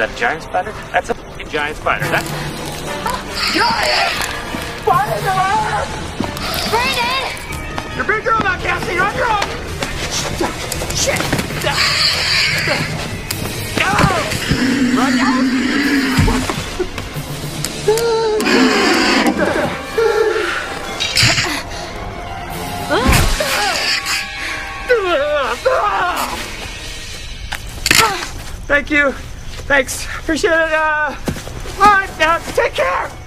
that a giant spider? That's a f***ing giant spider. That's giant spider! Brandon! You're a big girl now, Cassie. You're on your own. Shit! Go! Run out! Thank you. Thanks. Appreciate it. All right, now take care.